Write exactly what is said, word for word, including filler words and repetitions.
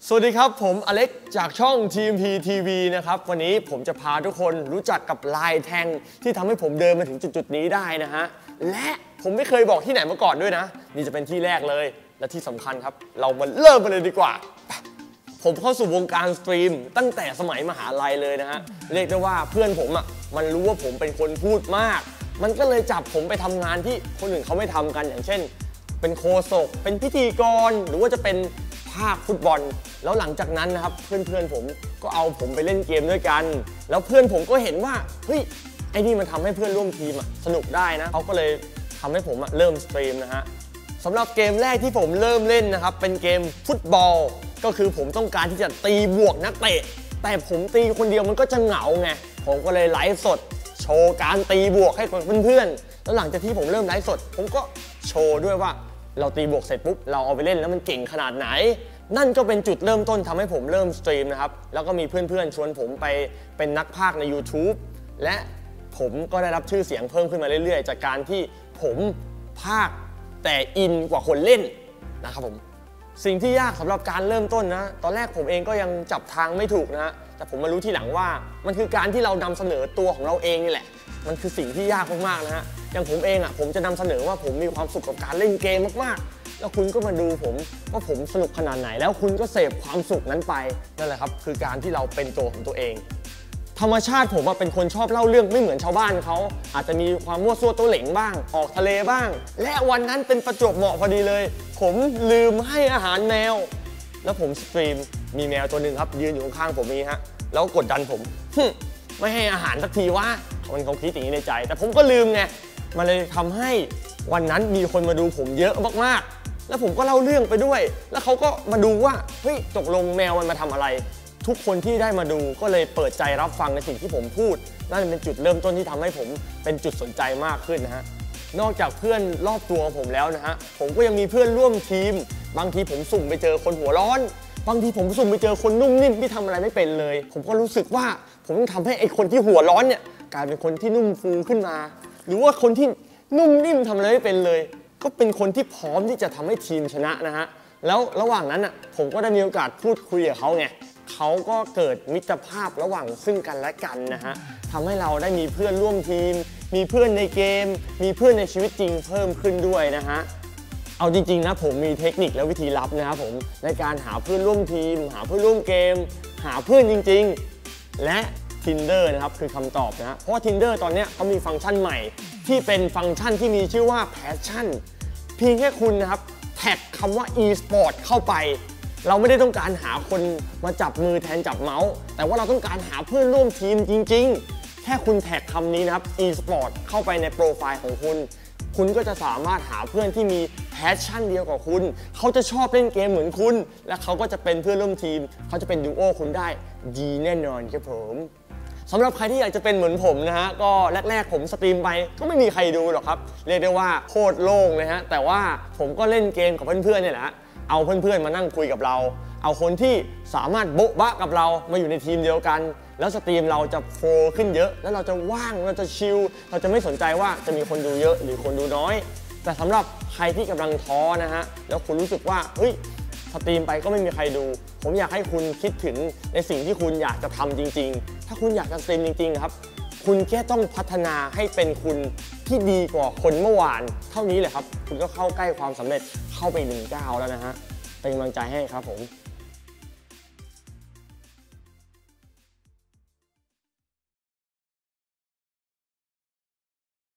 สวัสดีครับผมอเล็กจากช่อง ที เอ็ม พี ที วี นะครับวันนี้ผมจะพาทุกคนรู้จักกับลายแทงที่ทำให้ผมเดินมาถึงจุดๆนี้ได้นะฮะและผมไม่เคยบอกที่ไหนมาก่อนด้วยนะนี่จะเป็นที่แรกเลยและที่สำคัญครับเรามาเริ่มกันเลยดีกว่าผมเข้าสู่วงการสตรีมตั้งแต่สมัยมหาลัยเลยนะฮะเรียกได้ว่าเพื่อนผมอ่ะมันรู้ว่าผมเป็นคนพูดมากมันก็เลยจับผมไปทำงานที่คนอื่นเขาไม่ทำกันอย่างเช่นเป็นโฆษกเป็นพิธีกรหรือว่าจะเป็นภาคฟุตบอลแล้วหลังจากนั้นนะครับเพื่อนๆผมก็เอาผมไปเล่นเกมด้วยกันแล้วเพื่อนผมก็เห็นว่าเฮ้ยไอ้นี่มันทำให้เพื่อนร่วมทีมสนุกได้นะเขาก็เลยทำให้ผมเริ่มสตรีมนะฮะสำหรับเกมแรกที่ผมเริ่มเล่นนะครับเป็นเกมฟุตบอลก็คือผมต้องการที่จะตีบวกนักเตะแต่ผมตีคนเดียวมันก็จะเหงาไงผมก็เลยไลฟ์สดโชว์การตีบวกให้กับเพื่อนๆแล้วหลังจากที่ผมเริ่มไลฟ์สดผมก็โชว์ด้วยว่าเราตีบวกเสร็จปุ๊บเราเอาไปเล่นแล้วมันเก่งขนาดไหนนั่นก็เป็นจุดเริ่มต้นทำให้ผมเริ่มสตรีมนะครับแล้วก็มีเพื่อนๆชวนผมไปเป็นนักพากย์ใน ยูทูบ และผมก็ได้รับชื่อเสียงเพิ่มขึ้นมาเรื่อยๆจากการที่ผมพากย์แต่อินกว่าคนเล่นนะครับผมสิ่งที่ยากสำหรับการเริ่มต้นนะตอนแรกผมเองก็ยังจับทางไม่ถูกนะฮะแต่ผมมารู้ทีหลังว่ามันคือการที่เรานำเสนอตัวของเราเองนี่แหละมันคือสิ่งที่ยากมากๆนะฮะอย่างผมเองอ่ะผมจะนำเสนอว่าผมมีความสุขกับการเล่นเกมมากๆแล้วคุณก็มาดูผมว่าผมสนุกขนาดไหนแล้วคุณก็เสพความสุขนั้นไปนั่นแหละครับคือการที่เราเป็นตัวของตัวเองธรรมชาติผมเป็นคนชอบเล่าเรื่องไม่เหมือนชาวบ้านเขาอาจจะมีความมั่วซั่วตัวเหล่งบ้างออกทะเลบ้างและวันนั้นเป็นประจวบเหมาะพอดีเลยผมลืมให้อาหารแมวแล้วผมสตรีมมีแมวตัวหนึ่งครับยืนอยู่ข้างๆผมนี่ฮะแล้วกดดันผมไม่ให้อาหารสักทีว่ามันคงคิดอย่างนี้ในใจแต่ผมก็ลืมไงมันเลยทำให้วันนั้นมีคนมาดูผมเยอะมากๆแล้วผมก็เล่าเรื่องไปด้วยแล้วเขาก็มาดูว่าเฮ้ยตกลงแมวมันมาทำอะไรทุกคนที่ได้มาดูก็เลยเปิดใจรับฟังในสิ่งที่ผมพูดนั่นเป็นจุดเริ่มต้นที่ทำให้ผมเป็นจุดสนใจมากขึ้นนะฮะนอกจากเพื่อนรอบตัวผมแล้วนะฮะผมก็ยังมีเพื่อนร่วมทีมบางทีผมสุ่มไปเจอคนหัวร้อนบางทีผมสุ่มไปเจอคนนุ่มนิ่มที่ทำอะไรไม่เป็นเลยผมก็รู้สึกว่าผมต้องทำให้ไอ้คนที่หัวร้อนเนี่ยกลายเป็นคนที่นุ่มฟูขึ้นมาหรือว่าคนที่นุ่มนิ่มทำอะไรไม่เป็นเลยก็เป็นคนที่พร้อมที่จะทำให้ทีมชนะนะฮะแล้วระหว่างนั้นอ่ะผมก็ได้มีโอกาสพูดคุยกับเขาไงเขาก็เกิดมิตรภาพระหว่างซึ่งกันและกันนะฮะทำให้เราได้มีเพื่อนร่วมทีมมีเพื่อนในเกมมีเพื่อนในชีวิตจริงเพิ่มขึ้นด้วยนะฮะเอาจริงๆนะผมมีเทคนิคและวิธีลับนะครับผมในการหาเพื่อนร่วมทีมหาเพื่อนร่วมเกมหาเพื่อนจริงๆและ Tinder นะครับคือคำตอบนะเพราะว่า Tinder ตอนนี้เขามีฟังก์ชันใหม่ที่เป็นฟังก์ชันที่มีชื่อว่า Passion เพียงแค่คุณนะครับแท็กคำว่า e-sport เข้าไปเราไม่ได้ต้องการหาคนมาจับมือแทนจับเมาส์แต่ว่าเราต้องการหาเพื่อนร่วมทีมจริงๆแค่คุณแท็กคำนี้นะครับ e-sport เข้าไปในโปรไฟล์ของคุณคุณก็จะสามารถหาเพื่อนที่มีแพชชั่นเดียวกับคุณเขาจะชอบเล่นเกมเหมือนคุณและเขาก็จะเป็นเพื่อนร่วมทีมเขาจะเป็นดูโอคุณได้ดีแน่นอนครับผมสำหรับใครที่อยากจะเป็นเหมือนผมนะฮะก็แรกๆผมสตรีมไปก็ไม่มีใครดูหรอกครับเรียกได้ว่าโคตรโล่งเลยฮะแต่ว่าผมก็เล่นเกมกับเพื่อนๆเนี่ยแหละเอาเพื่อนๆมานั่งคุยกับเราเอาคนที่สามารถโบ๊ะบะกับเรามาอยู่ในทีมเดียวกันแล้วสตรีมเราจะโฟล์ขึ้นเยอะแล้วเราจะว่างเราจะชิลเราจะไม่สนใจว่าจะมีคนดูเยอะหรือคนดูน้อยแต่สำหรับใครที่กำลังท้อนะฮะแล้วคุณรู้สึกว่าเฮ้ยสตรีมไปก็ไม่มีใครดูผมอยากให้คุณคิดถึงในสิ่งที่คุณอยากจะทำจริงๆถ้าคุณอยากจะสตรีมจริงๆครับคุณแค่ต้องพัฒนาให้เป็นคุณที่ดีกว่าคนเมื่อวานเท่านี้แหละครับคุณก็เข้าใกล้ความสำเร็จเข้าไปหนึ่งก้าวแล้วนะฮะเป็นกำลังใจให้ครับผม